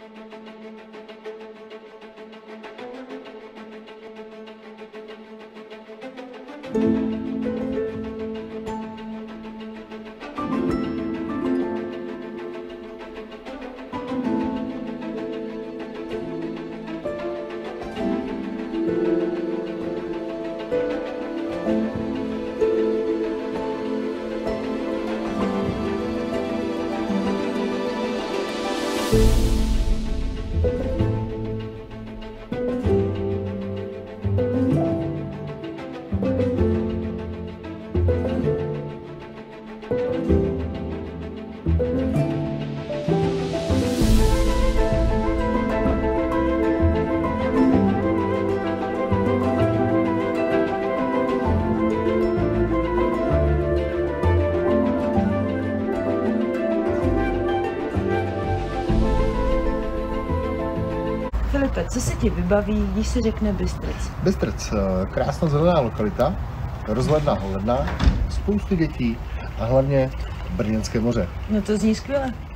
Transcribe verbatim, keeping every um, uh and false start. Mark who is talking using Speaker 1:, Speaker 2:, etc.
Speaker 1: Filipe, co se ti vybaví, když se řekne Bystrec?
Speaker 2: Bystrec, krásná zelená lokalita, rozhledná holedná, spoustu dětí a hlavně Brněnské moře.
Speaker 1: No to zní skvěle.